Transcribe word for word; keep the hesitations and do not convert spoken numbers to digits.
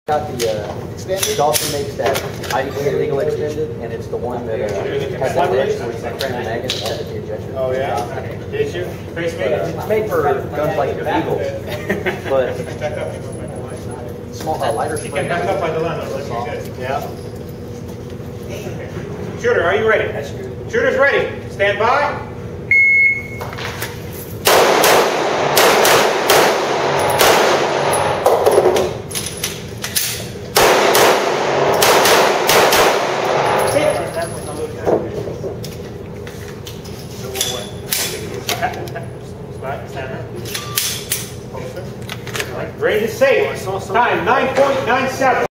Got the uh, Dolphin makes that I D K legal extended, and it's the one that uh, has that edge where you can crank the magnet and set the ejection. Oh yeah? Did you? Face But, uh, it's made for guns like the Eagle, but small, uh, lighter You spring. can back up by the line. Let's see. Yeah. Shooter, are you ready? Shooter's ready. Stand by. Range is safe. Time nine point nine seven.